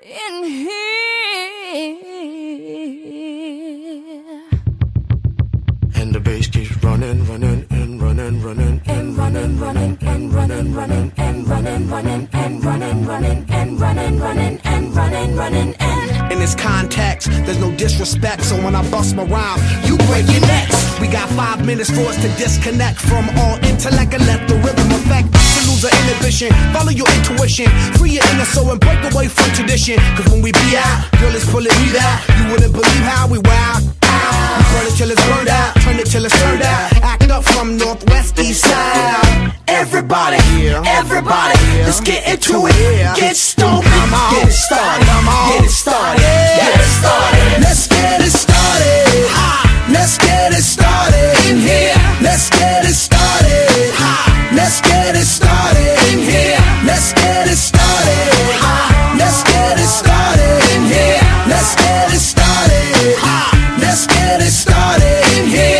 in here. And the bass keeps running, running, and running, running, and running, running, and running, running, and running, running, and running, running, and running, running, and running, running, and in this context, there's no disrespect, so when I bust my rhyme, you break your necks. We got 5 minutes for us to disconnect from all intellect and let the rhythm affect us to lose our inhibition. Follow your intuition, free your inner soul and break away from tradition. Cause when we be out, girl, it's pulling me out. You wouldn't believe how we wow. We burn it till it's burned out, turn it till it's turned out. Act up from northwest, east side. Everybody, everybody, let's get into it. Get stoked, get it started, get it started, get it started. Let's get it started. Let's get it started in here. Let's get it started. Let's get it started in here. Let's get it started. Let's get it started in here. Let's get it started. Let's get it started in here.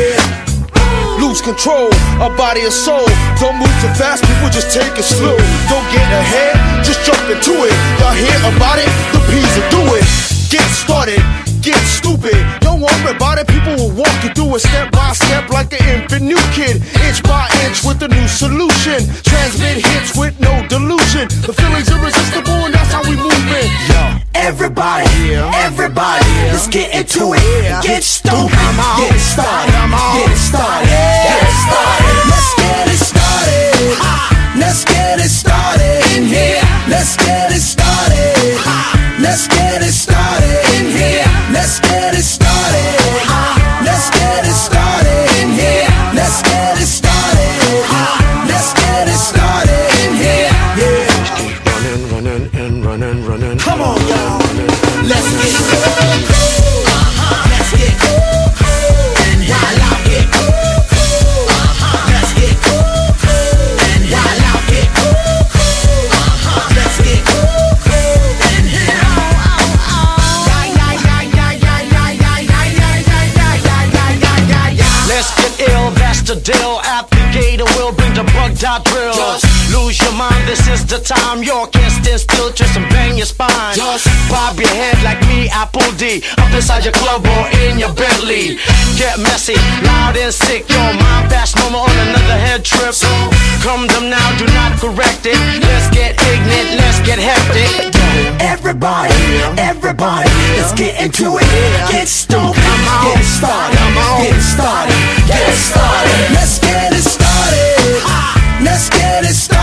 Yeah. Lose control, our body and soul. Don't move too fast, people just take it slow. Don't get ahead, just jump into it. Y'all hear about it? The P's will do it. Get started, get stupid. Don't worry about it, people will walk you through it step by step like an infant new kid. Inch by inch with a new solution. Transmit hits with no delusion. The feeling's irresistible and that's how we move it. Yo. Everybody, everybody, let's get into it. Get stoked, get it started, get it started, get it started. Let's get it started. Let's get it started in here. Let's get it started. Let's get it started in here. Let's get it started. Let's get it started in here. Let's get it started. Let's get it started in here. Yeah. Running, running, and running, running. Come on, y'all. Let's get cool. Let's get cool. And while I get cool. Let's get cool. And while I get cool. Let's get cool. And let's get ill, that's the deal. Applicator will bring the bugged out drill. Just lose your mind, this is the time. You can't stand still, twist and bang your spine. Just bob your head like me, Apple D. Up inside your club or in your Bentley. Get messy, loud and sick. Your mind fast, no more on another head trip. So come them now, do not correct it. Let's get ignorant, let's get hectic. everybody, everybody, let's get into it. Get stoked, get it started, get it started, get it started. Let's get it started. Let's get it started.